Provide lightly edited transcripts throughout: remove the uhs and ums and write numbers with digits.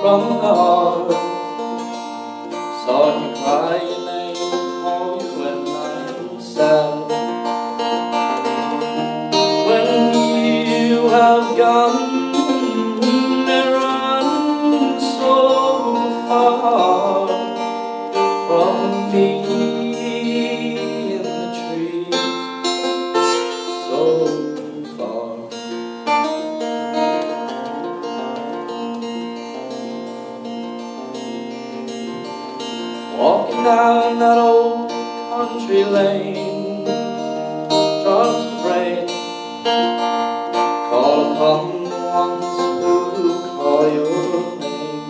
from the heart. Saw you cry your name, call you when I'm sad. When you have gone and run so far from me in the trees, so far. Walking down that old country lane, drops of rain call upon the ones who call your name.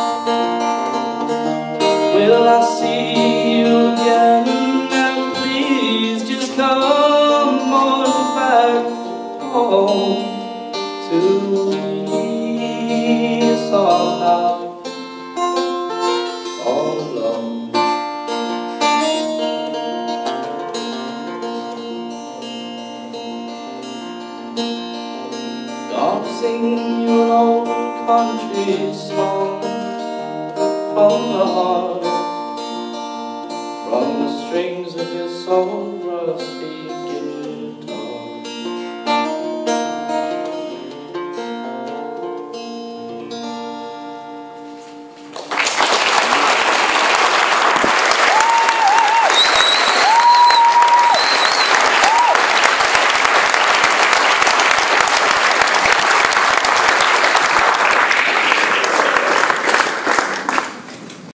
Will I see you again? And please just come on back home to me. It's all now all alone. Gonna sing you an old country song from the heart, from the strings of your soul rusty.